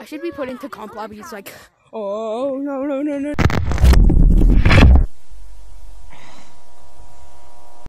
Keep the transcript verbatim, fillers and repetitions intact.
should be put into comp lobbies like, oh, no, no, no, no.